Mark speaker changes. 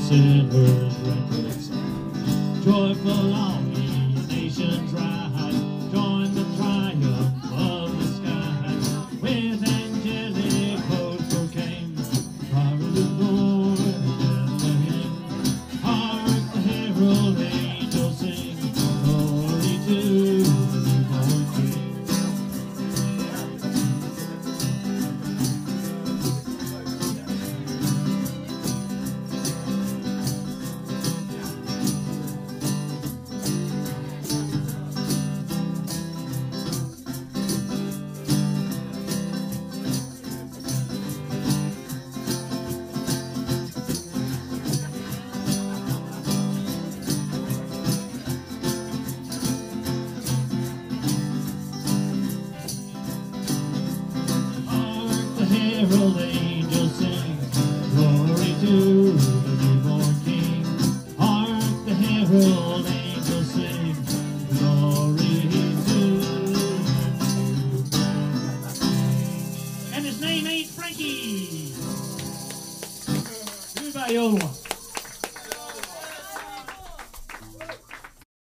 Speaker 1: silver records. Joyful all ye nations rise, join the triumph of the skies. With angelic hosts proclaim, Christ is born in Bethlehem. Hark the herald angels sing, glory to the newborn King. Herald